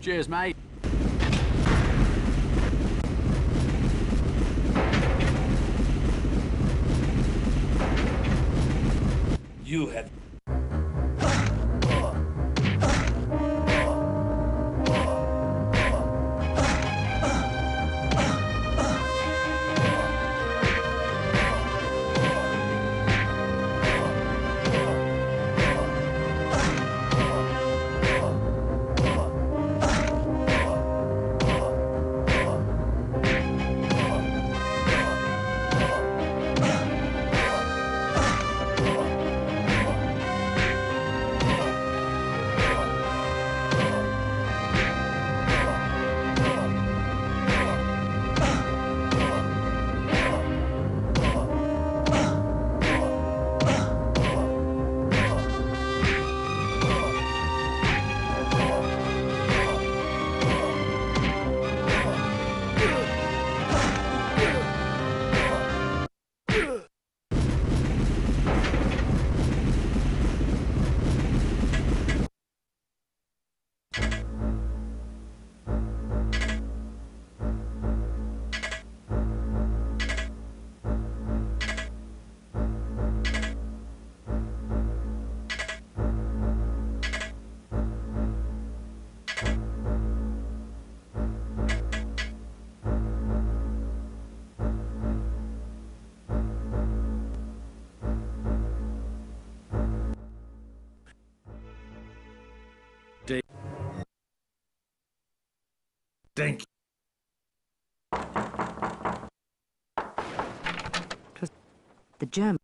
Cheers, mate. You have... Thank you. The German.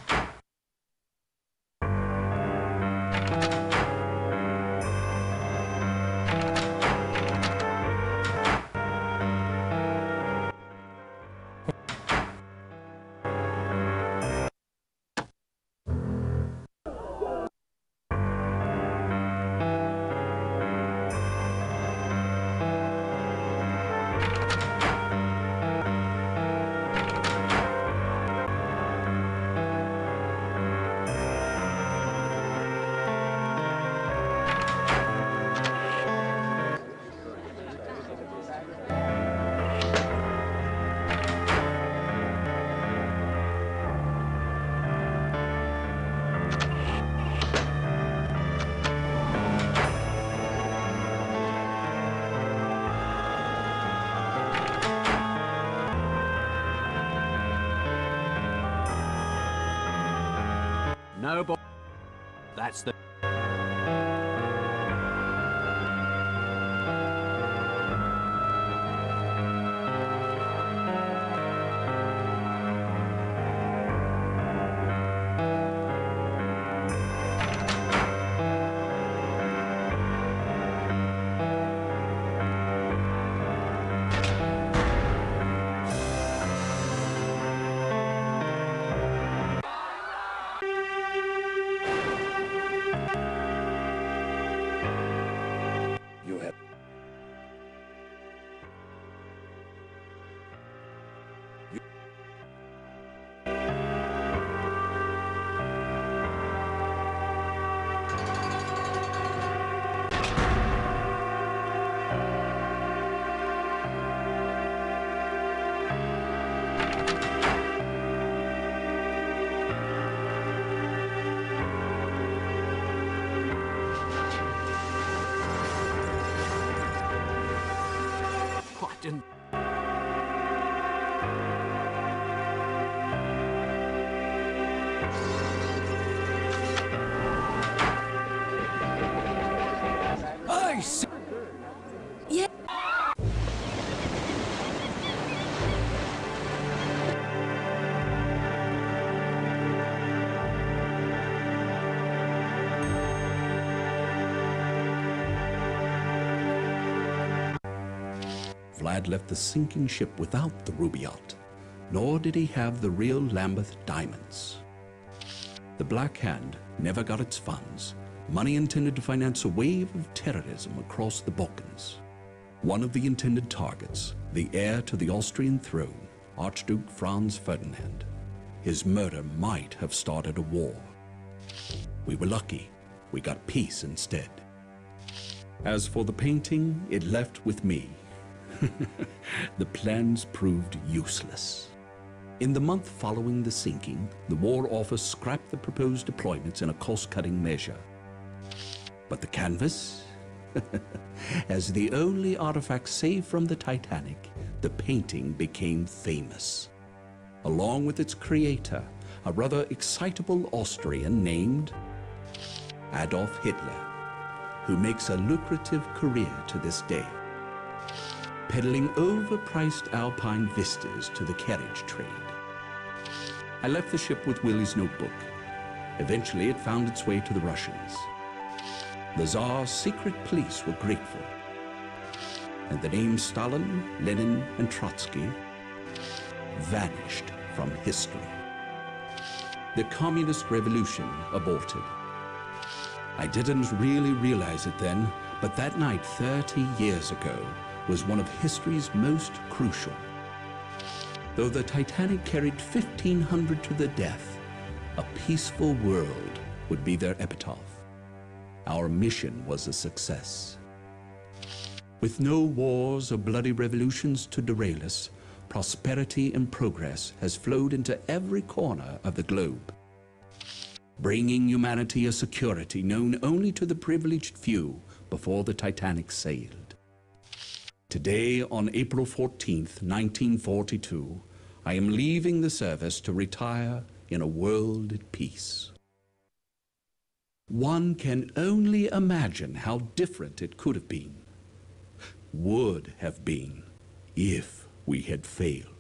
No, boy. That's the... You have... I didn't... I see. Yeah. Vlad left the sinking ship without the Rubaiyat, nor did he have the real Lambeth diamonds. The Black Hand never got its funds, money intended to finance a wave of terrorism across the Balkans. One of the intended targets, the heir to the Austrian throne, Archduke Franz Ferdinand. His murder might have started a war. We were lucky. We got peace instead. As for the painting, it left with me. The plans proved useless. In the month following the sinking, the War Office scrapped the proposed deployments in a cost-cutting measure. But the canvas? As the only artifact saved from the Titanic, the painting became famous. Along with its creator, a rather excitable Austrian named Adolf Hitler, who makes a lucrative career to this day, peddling overpriced alpine vistas to the carriage trade. I left the ship with Willie's notebook. Eventually, it found its way to the Russians. The Tsar's secret police were grateful, and the names Stalin, Lenin, and Trotsky vanished from history. The communist revolution aborted. I didn't really realize it then, but that night 30 years ago was one of history's most crucial. Though the Titanic carried 1,500 to their death, a peaceful world would be their epitaph. Our mission was a success. With no wars or bloody revolutions to derail us, prosperity and progress has flowed into every corner of the globe, bringing humanity a security known only to the privileged few before the Titanic sailed. Today, on April 14th, 1942, I am leaving the service to retire in a world at peace. One can only imagine how different it could have been, would have been, if we had failed.